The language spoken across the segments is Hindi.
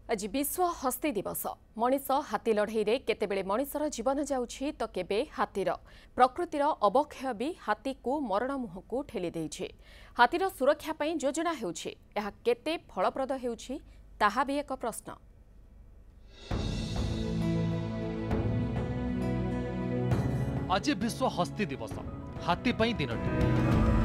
आज विश्व हस्ती दिवस। मनीष हाथी लड़ई रे केतेबेले मनीषर जीवन जाउछि तो केबे हाथीर। प्रकृतिर अवक्षय भी हाथी को मरण मुह को ठेली देइछि। हाथीर सुरक्षा पई योजना हेउछि, एहा केते फलप्रद हेउछि ताहा भी एक प्रश्न। आज विश्व हस्ती दिवस, हाथी पई दिनटी।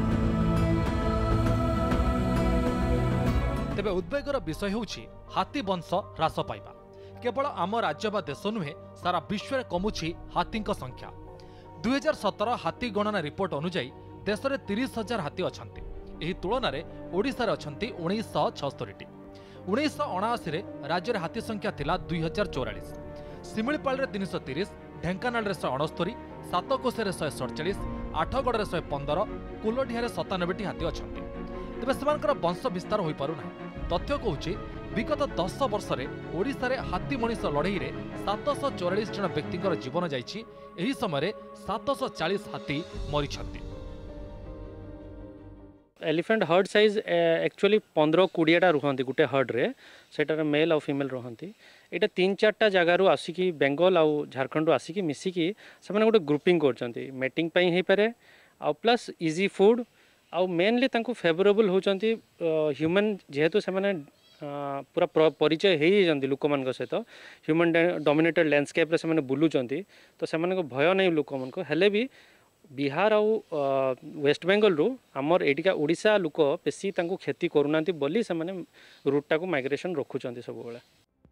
तेबे उद्वेगर विषय होउछि हाथी वंश ह्रास पाइबा। केवल आम राज्य बा देश नुहे, सारा विश्व में कमुछि हाथी संख्या। 2017 हाथी गणना रिपोर्ट अनुसार देश में 30,000 हाथी अछंती। एही तुलन में ओडिशा रे अछंती 1976टी। 1979 राज्य में हाथी संख्या थिला 2044। सिमिलपाल रे 330, ढेंकानाल रे 169, सातकोशी रे 147, आठगढ़ रे 115, कुलडिहा रे 97टी हाथी अछंती। तेबे सेमानकर वंश विस्तार होई पारु नाही। तथ्य कहूछि विगत 10 वर्ष में ओडिशा रे हाथी मनीष लड़ई रे 744 जन व्यक्तिंकर जीवन जाइछि। एही समय 740 हाथी मरिछंती। एलिफेंट हर्ड साइज एक्चुअली 15-20टा रुहंती गुटे हर्ड रे। सेटार मेल और फीमेल रुहंती। एटा 3-4टा जगह रु आसिकी बेंगल और झारखंड रु आसिकी मिसिकी से गोटे ग्रुपिंग करछंती। मेटिंग पई हे पारे आ प्लस इजी फूड आउ मेनली तांको फेवरेबल होचंती ह्यूमन जेहेतु से माने पूरा परिचय हेई जंती लोक मान सहित ह्यूमन डोमिनेटेड लैंडस्केप रे से माने बुलुचंती। तो से माने को भय नहीं लोक मान को हेले भी बिहार और वेस्ट बेंगल रु हमर एटिका ओडिशा लोक बेसी तांको खेती करूनांती बोली से माने रूटटा को माइग्रेशन रखुचंती सब बेला।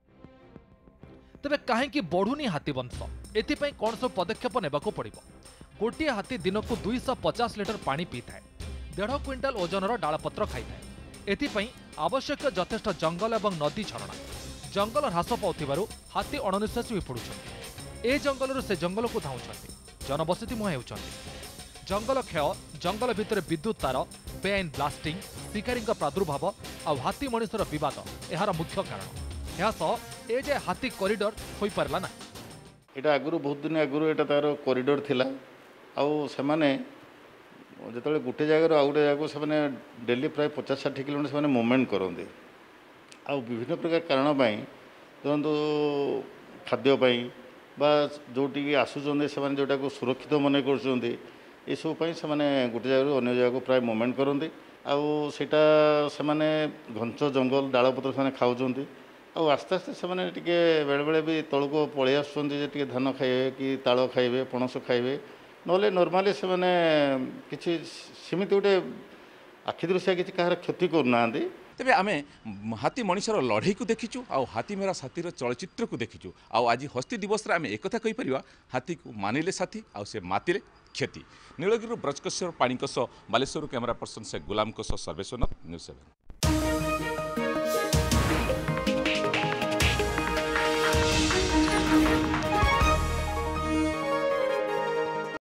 तबे काहे कि बढ़ुनी हाथी वंश, एथि पई कोन सब पदक्षेप नेबाको पड़िबो। गोटे हाथी दिन को 250 लिटर पानी पी थाए। 1.5 क्विंटाल ओजनर डालपत्र खाई। एथिपाई आवश्यक यथेष्ट जंगल और नदी झरणा। जंगल ह्रास पाउथिबारु हाथी अणनिश्वासी होई पडुछन्ति। ए जंगलरु से जंगल को धाउछन्ति। जनबसति मुहां हेउछन्ति। जंगल क्षय, जंगल भितर विद्युत तार, बेआईन ब्लास्टिंग, शिकारी प्रादुर्भाव और हाथी मनीषर बद यार मुख्य कारण। यह सह ए जे हाथी कॉरिडोर होई पारला ना। एटा आगुरु बहुत दिन आगुरु एटा तार कॉरिडोर थिला। आउ से माने जो गोटे जगह आउ गोटे जगह से डेली प्राय 50-60 किलोमीटर से मुवमेंट करते। आउ विभिन्न प्रकार कारण धरतु खाद्यपाई बा जोटी आसुचंदे से जोटा को सुरक्षित मन कर सब गोटे जगह अन्य जगह को प्राय मुवमेंट करते। आउ सेटा से घंच जंगल डालपत्र से खाऊँच। आउ आस्ते आस्ते से बेले बेले भी तल को पलि आसुँचे धान खाइबे कि ताल खाइबे पणस खाइबे नले नॉर्मली से माने किसी सीमित गोटे आखि दृश्य किसी कहार क्षति करना। तेबे आमे हाथी मनीषर लड़ई को देखीचु आ हाथी मेरा साथी चलचित्र को देखीचु। आज हस्ती दिवस रे आमे एक कथा कहि परिबा, हाथी को मानिले साथी आ से मातिले क्षति। नीलगिरी ब्रजकिशोर पाणीक बालेश्वर कैमरा पर्सन से गुलाम सर्वेश्वर न्यूज़ 7।